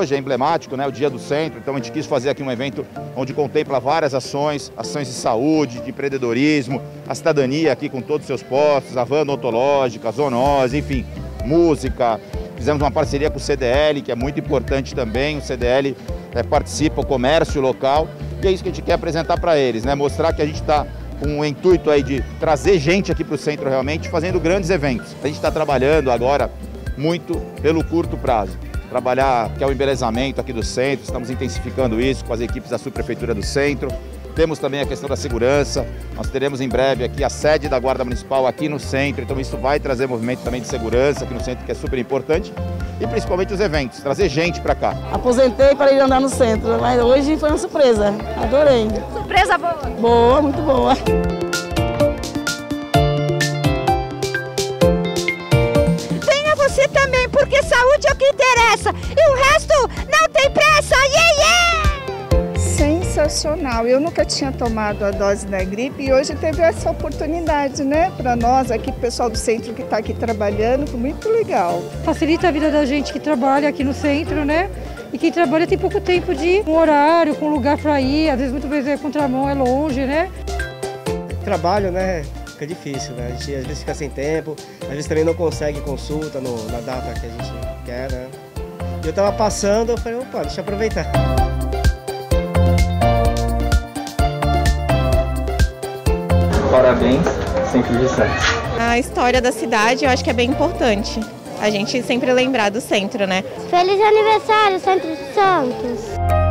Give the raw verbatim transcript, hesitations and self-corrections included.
hoje é emblemático, né, o Dia do Centro, então a gente quis fazer aqui um evento onde contempla várias ações, ações de saúde, de empreendedorismo, a cidadania aqui com todos os seus postos, a van odontológica, a zoonose, enfim, música. Fizemos uma parceria com o C D L, que é muito importante também, o C D L é, participa, o comércio local, e é isso que a gente quer apresentar para eles, né, mostrar que a gente está com o intuito aí de trazer gente aqui para o centro realmente, fazendo grandes eventos. A gente está trabalhando agora muito pelo curto prazo. Trabalhar, que é o embelezamento aqui do centro, estamos intensificando isso com as equipes da subprefeitura do centro. Temos também a questão da segurança, nós teremos em breve aqui a sede da Guarda Municipal aqui no centro, então isso vai trazer movimento também de segurança aqui no centro, que é super importante, e principalmente os eventos, trazer gente para cá. Aposentei para ir andar no centro, mas hoje foi uma surpresa, adorei. Surpresa boa? Boa, muito boa. Venha você também, porque saúde é o que interessa, e o resto não tem pressa, yeah, yeah! Sensacional, eu nunca tinha tomado a dose da gripe e hoje teve essa oportunidade, né, para nós aqui, o pessoal do centro que está aqui trabalhando, foi muito legal. Facilita a vida da gente que trabalha aqui no centro, né, e quem trabalha tem pouco tempo de um horário, com lugar para ir, às vezes muitas vezes é contramão, é longe, né. Trabalho, né, fica difícil, né, a gente às vezes fica sem tempo, às vezes também não consegue consulta no, na data que a gente quer, né. Eu estava passando, eu falei, opa, deixa eu aproveitar. Parabéns, Centro de Santos. A história da cidade eu acho que é bem importante. A gente sempre lembrar do centro, né? Feliz aniversário, Centro de Santos!